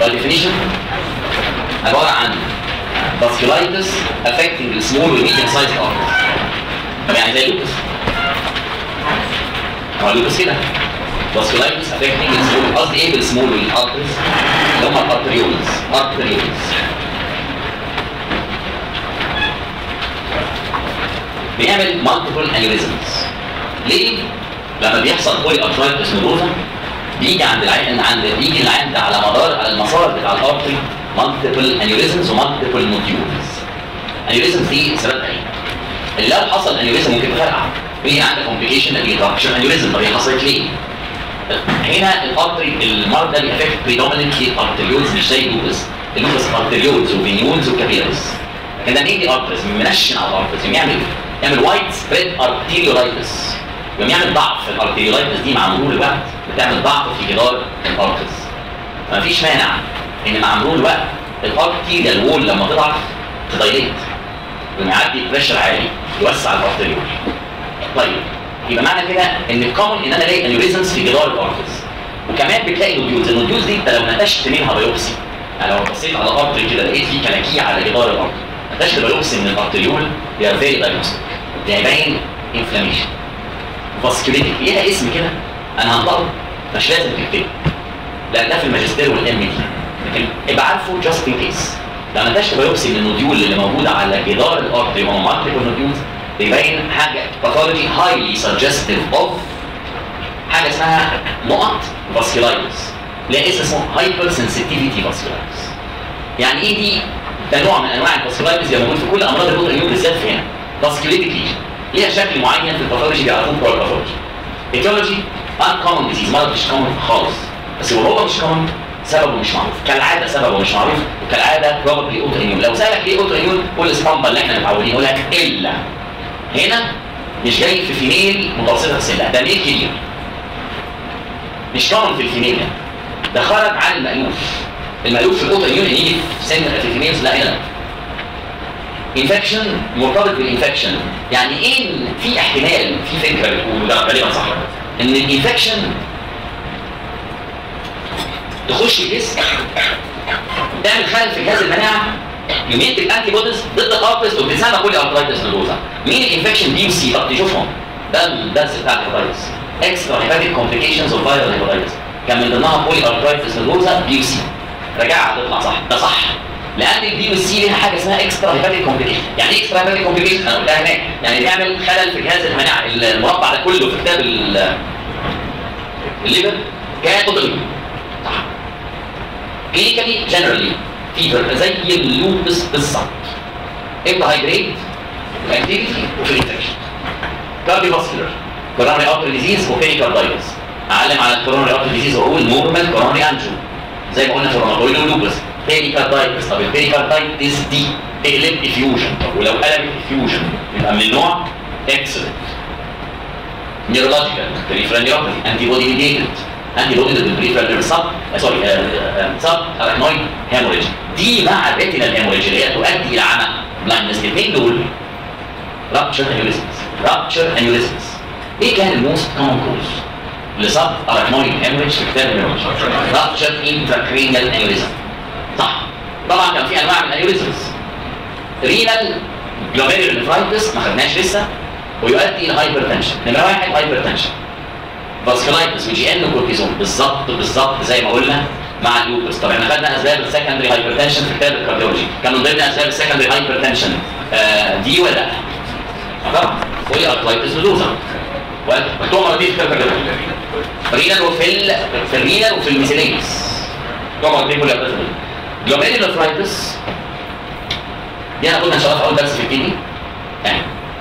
by definition عباره عن vasculitis affecting the small and medium sized arteries. يعني زي اللوبس. هو اللوبس كده. vasculitis affecting the small، قصدي ايه بالسمول والارتريز؟ اللي هم الارتريولز. بيعمل multiple aneurysms. ليه؟ لما بيحصل بولي ارترايتس نيروزا بيجي عند العين ده على المسار بتاع الارتري multiple aneurysms ومالتيبل نوديولز. aneurysms دي سببها ايه؟ اللي لو حصل aneurysm ممكن تفرقع. في عندك complication اللي rupture aneurysm. طب هي حصلت ليه؟ هنا الارتري المرض ده بيأفكت predominantly arterioles مش زي اللوبس. اللوبس arterioles وفينيولز وكابيلاريز. لكن ده مين دي ارتريز منشن على الارتريز يعمل وايد سبريد ارتيريولايتس. يعمل ضعف في الارتيريولايتس دي مع مرور الوقت بتعمل ضعف في جدار الارتريز. مفيش مانع ان مع مرور الوقت الارتيريال وول لما تضعف تدايليت لما يعدي بريشر عالي يوسع الارتيريول. طيب يبقى معنى كده ان الكومن ان انا الاقي انيوريزمز في جدار الارتريز. وكمان بتلاقي نوديولز. النوديولز دي انت لو نتشت منها بايوبسي، يعني لو بصيت على ارتري كده لقيت فيه كلاكيع على جدار الارتري، نتشت بايوبسي من الارتريول هي فيري دايجنوستيك. يعني باين انفلاميشن فاسكوليتيك ليها اسم كده انا هنطقه مش لازم تكتبه، لا ده في الماجستير والام دي، لكن ابقى عارفه جاست ان كيس. لما نتشت بايوبسي من النوديول اللي موجوده على جدار الارتري وهو مالتيبل نوديولز بيبين حاجه باثولوجي هايلي سجستيف اوف حاجه اسمها نقط فاسكولايتس. ليها اسم اسمه هايبر سنسيتيفيتي فاسكولايتس. يعني ايه دي؟ ده نوع من انواع الفاسكولايتس اللي موجود في كل امراض الاوتو اميون بالذات في هنا. فاسكوليتيك ليجن ليها شكل معين في الباثولوجي بيعرفوه بتوع الباثولوجي. ايتيولوجي ان كومن ديزيز، مرض مش كومن خالص، بس هو مش كومن سببه مش معروف، كالعاده سببه مش معروف، وكالعاده بروبلي اوتو اميون. لو سالك ليه اوتو اميون قول الاسطمبه اللي احنا متعودين يقول لك الا هنا مش جاي في فيميل متوسطه السن، لا ده ميل كبير. مش كومن في الفيميل، ده خرج عن المألوف. المألوف في الاوتو اميون يجي في سن في الفيميلز، لا هنا انفكشن مرتبط بالانفكشن. يعني ايه؟ في احتمال، في فكره بتقول وده غالبا صح ان الانفكشن تخش الجسم تعمل خلل في جهاز المناعه يميت الانتي بوديز ضد الارتريز وبتسمى بولي ارترايتس نيروزا. مين الانفكشن دي وسي؟ طب تشوفهم ده الدرس بتاع الهيباتيتس اكسترا هيباتيك كومبليكيشنز اوف فايرال هيباتيتس كان من ضمنها بولي ارترايتس نيروزا بي وسي. راجعها تطلع صح، ده صح. لان البي والسي ليها حاجه اسمها اكسترا هيباتيك كومبليكيشن. يعني ايه اكسترا هيباتيك كومبليكيشن؟ انا قلتها هناك، يعني بيعمل خلل في جهاز المناعه. المربع ده كله في كتاب الليفر كاتوتومي صح. كلينيكالي جنرالي فيفر زي اللوبس بالظبط. امتى هايدريت؟ الاكتيفيتي وفي الانفكشن. كارديو فاسكولار كورونري ارتري ديزيز وبيريكاردايتس. اعلم على الكورونري ارتري ديزيز واقول نورمال كورونري انجو زي ما قلنا في الروماتويد واللوبس. بيريكاردايتس، طب البيريكاردايتس دي تقلب افيوجن، طب ولو قلبت افيوجن يبقى من نوع اكسلنت. نيورولوجيكال بريفرال نيوروباثي انتي بودي ميديتد، انتي بودي للبريفرال سب اركنويد هيموريج. دي مع الريتينال هيموريج اللي هي تؤدي الى عمى بلايندنس. الاثنين دول رابتشر انيوريزمز. ايه كان الموست كومن كوز لسب اركنويد هيموريج في كتاب الهيموريج؟ رابتشر انتراكرينيال انيوريزم صح. طبعا كان في انواع من الانيوريزمز. رينال جلوميرولار نفرايتس ما خدناش لسه ويؤدي الى هايبرتنشن. نمره واحد هايبرتنشن. فاسكولايتس وجي ان وكورتيزون بالظبط زي ما قلنا مع اللوبس. طب احنا خدنا اسباب السكندري هايبرتنشن في كتاب الكارديولوجي، كان من ضمن اسباب السكندري هايبرتنشن دي ولا لا؟ طبعا بولي ارترايتس نيروزا مكتوب مرتين في كتاب الكارديولوجي. رينال في الرينال وفي الميسيلينس مكتوب مرتين بولي ارترايتس نيروزا. جلوميرولار نفرايتس دي هناخدها ان شاء الله في اول درس في الكيمياء. يعني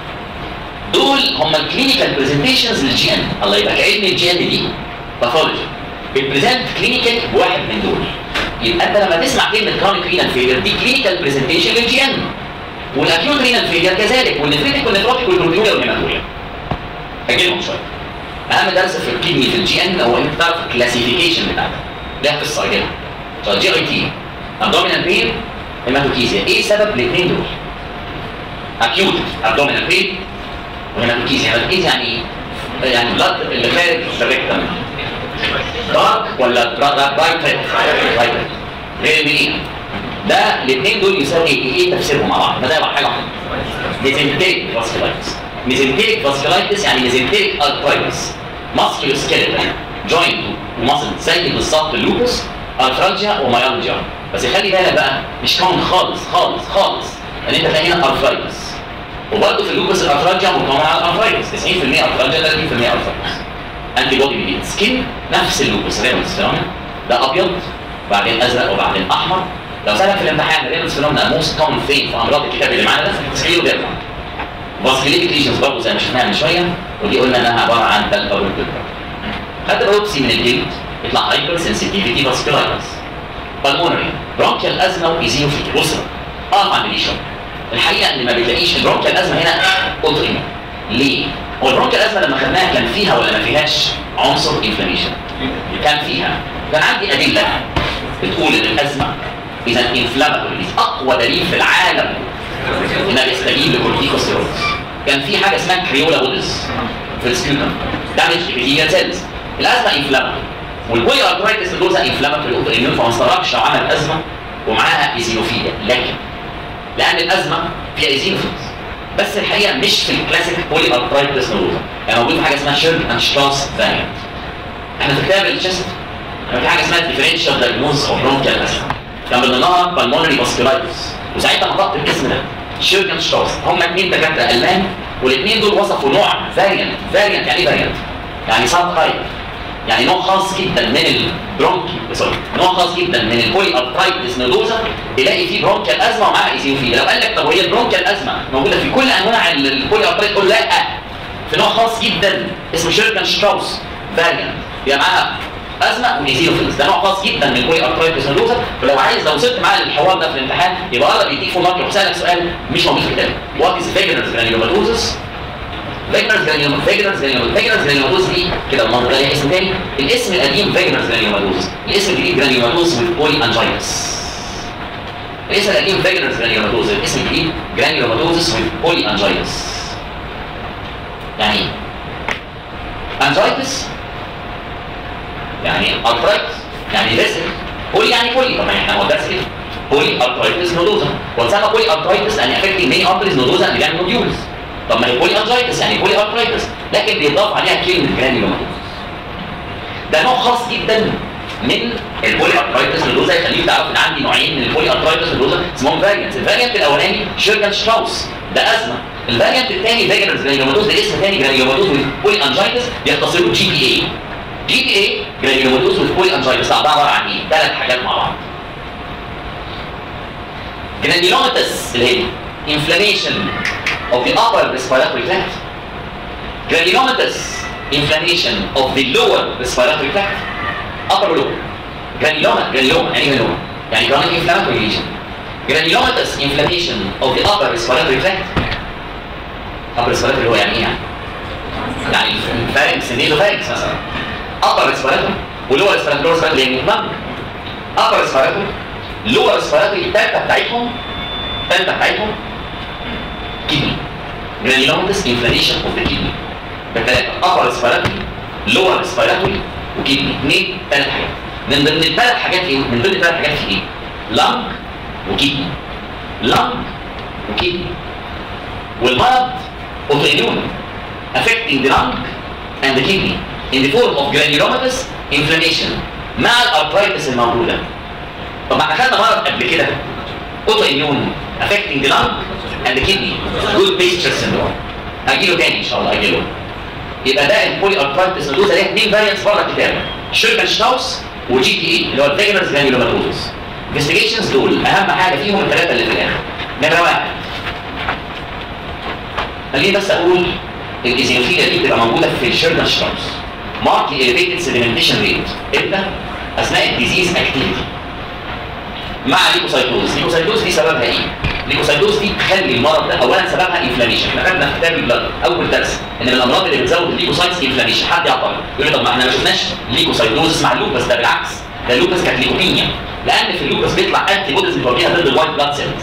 دول هم الكلينيكال برزنتيشنز للجي ان. الله يبقى كأن الجي ان دي باثولوجي بتبريزنت كلينيكال بواحد من دول. يبقى انت لما تسمع كلمه كرونيك رينال فيلير دي كلينيكال برزنتيشن للجي ان، والاكيوت رينال فيلير كذلك، والنفريتيك والنفروتيك والبروتيوليا والهيماتوريا. اجلهم شويه. اهم درس في الكيدني في الجي ان هو انك تعرف الكلاسيفيكيشن بتاعتها. ده قصه اجلها. جي اي تي ابدومينال بين هيماتوكيزيا. ايه سبب الاثنين دول؟ اكيوت ابدومينال بين وهيماتوكيزيا. هيماتوكيزيا يعني ايه؟ يعني بلاد اللي خارج الريكتم دارك ولا برايت؟ غير الميلينا. ده الاثنين دول يساوي ايه تفسيرهم مع بعض؟ ما ده حاجه واحده. ميزنتريك فاسكولايتس. ميزنتريك فاسكولايتس يعني ميزنتريك ارترايتس ماسكيولو سكيلتال جوينت وماسل زي بالظبط اللوبس ارثرالجيا ومايالجيا. بس خلي بالك بقى مش كون خالص خالص خالص ان انت تلاقي هنا ارثرايتس. وبرضه في اللوبس الارثرالجيا مكونه على الارثرايتس 90% ارثرالجيا 30% ارثرايتس. انتي بودي ميديت سكين نفس اللوبس ريمس فينومينا ده ابيض وبعدين ازرق وبعدين احمر. لو سالك في الامتحان ريمس فينومينا موست كومن فين في امراض الكتاب اللي معانا ده سكليوديرما. فاسكوليتيك ليجنز برضه زي ما شفناها من شويه ودي قلنا انها عباره عن تلقى بالكلها. خدت بايوبسي من الجلد يطلع هايبر سنسيتيفيتي فاسكولايتس. بالمونري برونكيال ازمه وايزينوفيل. بص ما عنديش الحقيقه ان ما بتلاقيش البرونكيال ازمه هنا اوتويمون. ليه؟ هو البرونكيال ازمه لما خدناها كان فيها ولا ما فيهاش عنصر انفلاميشن؟ كان فيها. كان عندي ادله بتقول ان الازمه اذا انفلاماتوري اقوى دليل في العالم انها بيستجيب لكورتيكوستيرويدز. كان في حاجه اسمها كريولا بودز في السكيوتم دامج ابيثيليال سيلز. الازمه انفلاماتوري والبولي ارثرايتس دول انفلاماتوري اوتويمون فما استغربش لو عمل ازمه ومعاها ايزينوفيليا. لكن لان الازمه فيها ايزينوفيلز بس الحقيقه مش في الكلاسيك بولي ارثرايتس نوروزا. يعني موجود في حاجه اسمها شيرلمان-شتراوس فاريانت. احنا في كتاب الشيست كان في حاجه اسمها ديفرنشال دايجنوز اوف برونكيال ازمه كان من ضمنها بالمونري فاسكولايتس وساعتها نطقت الاسم ده شيرلمان-شتراوس. هم اثنين دكاتره المان والاثنين دول وصفوا نوع فاريانت. فاريانت يعني ايه فاريانت؟ يعني سب تايب يعني نوع خاص جدا من البرونكي نوع خاص جدا من البولي ارثرايتس نودوزا تلاقي فيه برونكيال ازمه ومعاها ايزينوفيليا. لو قال لك طب وهي البرونكيال ازمه موجوده في كل انواع البولي ارثرايتس تقول لا في نوع خاص جدا اسمه شيرلمان-شتراوس فاريانت يبقى معاها ازمه وايزينوفيلز. ده نوع خاص جدا من البولي ارثرايتس نودوزا. فلو عايز لو وصلت معاه للحوار ده في الامتحان يبقى اقدر يديك فول مارك ويسالك سؤال مش موجود في الكتاب. وات از فيجنرز جرانيولوماتوزس؟ فيجنرز جرانيولوماتوز دي كده المنطقه ليها اسم تاني. الاسم القديم فيجنرز جرانيولوماتوز. الاسم الجديد جرانيولوماتوز وذ بولي انجايتس. الاسم القديم فيجنرز جرانيولوماتوز. الاسم الجديد جرانيولوماتوز وذ بولي انجايتس. يعني ايه؟ انجايتس يعني ارثرايتس يعني فيسل. بولي يعني بولي. طبعا احنا ما قلناش كده بولي ارثرايتس نودوزا. واتسمى بولي ارثرايتس لان افكتنج ميني ارتريز نودوزا اللي بيعمل نوديولز. طب ما هي بولي انجايتس يعني بولي ارثرايتس لكن بيضاف عليها كلمه جرانيولوماتوز. ده نوع خاص جدا من البولي ارثرايتس نودوزا. يخليك تعرف ان عندي نوعين من البولي ارثرايتس نودوزا اسمهم فاريانتس. الفاريانت الاولاني شيرلمان-شتراوس ده ازمه. الفاريانت الثاني فيجنرز جرانيولوماتوز ده اسم ثاني جرانيولوماتوز بولي انجايتس بيختصروه جي بي اي. جي بي اي جرانيولوماتوز بولي انجايتس. ده عباره عن ايه؟ ثلاث حاجات مع بعض. جرانيولوماتس اللي هي inflammation of the upper respiratory tract. Granulomatous inflammation of the lower respiratory tract. upper lower. Granuloma يعني granuloma يعني chronic inflammatory lesion. Granulomatous inflammation of the upper respiratory tract. upper respiratory هو يعني ايه يعني pharynx nasopharynx مثلا. upper respiratory و lower respiratory يعني lung. upper respiratory lower respiratory الثالثه بتاعتهم kidney. Granulomatous inflammation of the kidney. بثلاثة upper respiratory lower respiratory وكدني. اثنين ثلاث حاجات. من ضمن الثلاث حاجات ايه؟ من ضمن الثلاث حاجات في ايه؟ lung وكدني. lung وكدني. والمرض autoimmune affecting the lung and the kidney in the form of granulomatous inflammation مع الارثرايتس الموجودة. طب ما احنا خدنا مرض قبل كده autoimmune affecting the lung and the kidney good mixture syndrome. هجيله تاني ان شاء الله هجيله. يبقى ده البولي ارثرايتس نودوزا ليها اثنين فاريانتس بره الكتاب شيرلمان-شتراوس وجي تي اي اللي هو الفيجنرز جرانيولوماتوز. انفستيجيشنز دول اهم حاجه فيهم الثلاثه اللي في الاخر. نمره واحد خليني بس اقول الايزينوفيليا دي بتبقى موجوده في الشيرلمان-شتراوس. مارك اليفيتد سيديمنتيشن ريت امتى؟ اثناء الديزيز اكتيفيتي مع ليكوسايتوز. ليكوسايتوز دي سببها ايه؟ ليكوسايتوز دي تخلي المرض ده اولا سببها انفلاميشن. احنا خدنا في كتاب البلد اول درس ان من الامراض اللي بتزود الليكوسايتس انفلاميشن. حد يعترض يقول لي طب ما احنا ما شفناش ليكوسايتوز مع اللوبس. ده بالعكس ده اللوبس كانت ليكوبينيا لان في اللوبس بيطلع انتي بوديز بتواجهها ضد الوايت بلاد سيلز.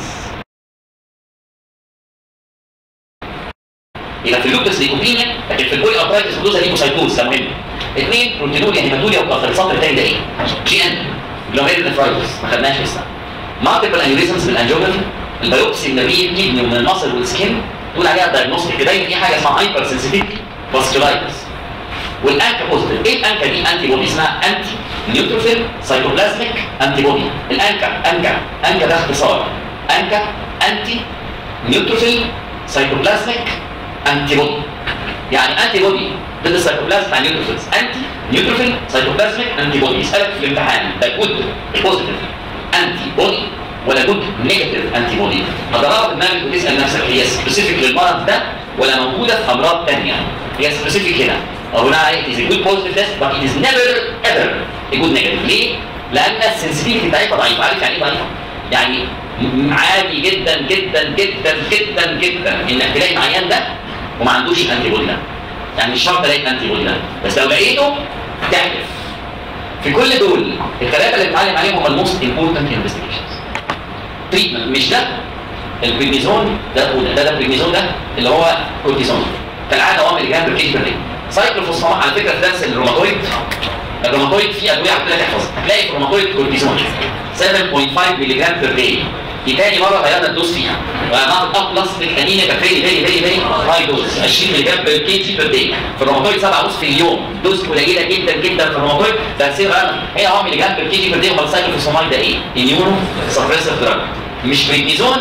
يبقى في اللوبس ليكوبينيا لكن في البولي ارثرايتس نودوزا ليكوسايتوز. ده مهم. اثنين بروتينوريا هيماتوريا والسطر الثاني ده ايه؟ جي ان جلوميريال نفرايتس ما خدناش لسه. مالتيبل انيوريزمز بالانجيوجرافي، البيوبسي من الريل كيدني ومن المصل والسكين تقول عليها دايجنوستيك، تبين في حاجه اسمها هايبر سنسيتيفيتي فاسكولايتس. والانكا بوزيتيف، ايه الانكا دي؟ انتي بودي اسمها انتي نيوتروفيل سايتوبلازميك انتي بودي. الانكا ده اختصار انكا انتي نيوتروفيل سايتوبلازميك انتي بودي، يعني انتي بودي ضد السيتوبلازم بتاع نيوتروفيلز، انتي نيوتروفيل سايتوبلازميك انتي بودي. يسالك في الامتحان ده جود بوزيتيف انتي بودي ولا جود نيجاتيف انتي بودي؟ هتدرب دماغك وتسال نفسك هي سبيسيفيك للمرض ده ولا موجوده في امراض ثانيه؟ هي سبيسيفيك هنا، او بناء عليه it is a good positive test but it is never ever a good negative. ليه؟ لان السنسيتيفيتي بتاعتها ضعيفه. عارف يعني ايه ضعيفه؟ يعني عادي جدا جدا جدا جدا جدا انك تلاقي العيان ده وما عندوش الانتي بودي ده. يعني مش شرط الاقي الانتي بودي ده، بس لو لقيته تحلف. في كل دول الثلاثه اللي بنتعلم عليهم هم الموست امبورتنت انفستيجيشنز. تريتمنت مش ده البريدنيزون ده البريدنيزون ده اللي هو كورتيزون كالعاده 1 ملي جرام بر كيجي بر داي. سايكلوفوسفامايد على فكره في درس الروماتويد فيه ادويه هتلاقي تحفظ، هتلاقي في الروماتويد كورتيزون 7.5 ملي جرام بر داي. دي تاني مره غيرنا الدوز فيها وهناخد اب بلس بالانينيا كانت فيري هاي دوز 20 ملي جرام بر كيجي بر داي. في الروماتويد 7.5 في اليوم، دوز قليله جدا جدا في الروماتويد. تاثير هي 1 ملي جرام بر كيجي بر داي. امال السايكلوفوسفامايد ده ايه؟ اميونو سبريسيف دراج، مش بريدنيزون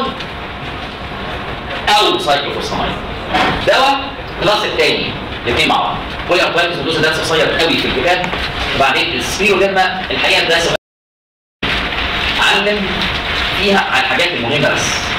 او سايكلوفوسفامايد. دواء الكلاس الثاني الاثنين مع بعض. بولي اركويتس الدوز ده قصير قوي في الكتاب. وبعدين السبيروليما الحقيقه ده علم فيها على الحاجات المهمه بس.